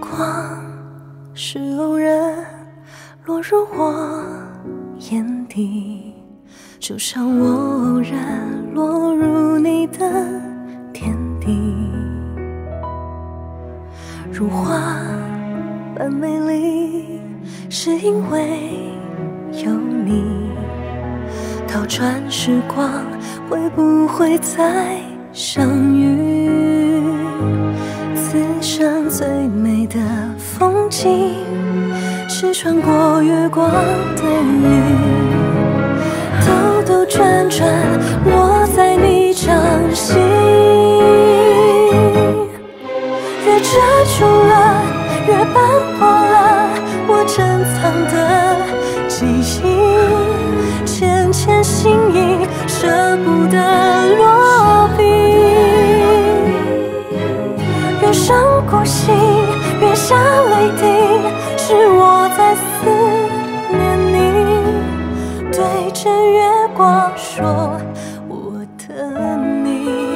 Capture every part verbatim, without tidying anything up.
光是偶然落入我眼底，就像我偶然落入你的天地。如花般美丽，是因为有你。倒转时光，会不会再相遇？此生最美的风景，是穿过月光的雨，兜兜转转落在你掌心。越遮住了，越斑驳了我珍藏的记忆，浅浅心意，舍不得落笔。越伤过心，越下泪滴，是我在思念你，对着月光说我的你。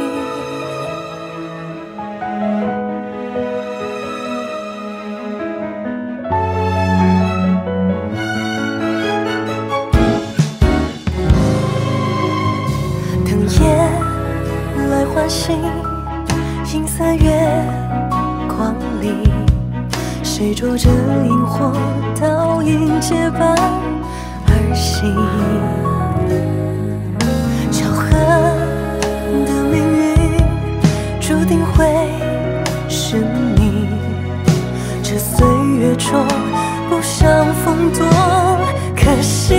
来唤醒银色月光里，谁捉着萤火倒影结伴而行。巧合的命运注定会是你，这岁月中不相逢多可惜。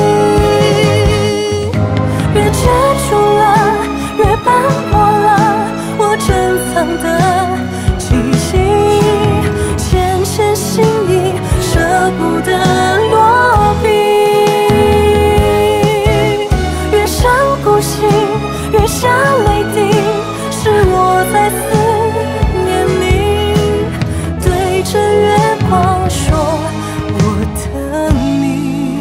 越遮住了，越斑驳了我珍藏的记忆，浅浅心意，舍不得落笔。越伤过心，越下泪滴，是我在思念你，对着月光说我的你。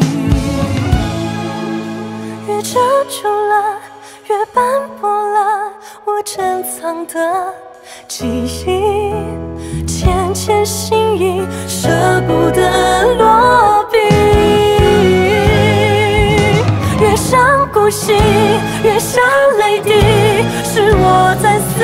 越遮住了，越斑驳了我珍藏的记忆，浅浅心意，舍不得落笔。越伤过心，越下泪滴，是我在思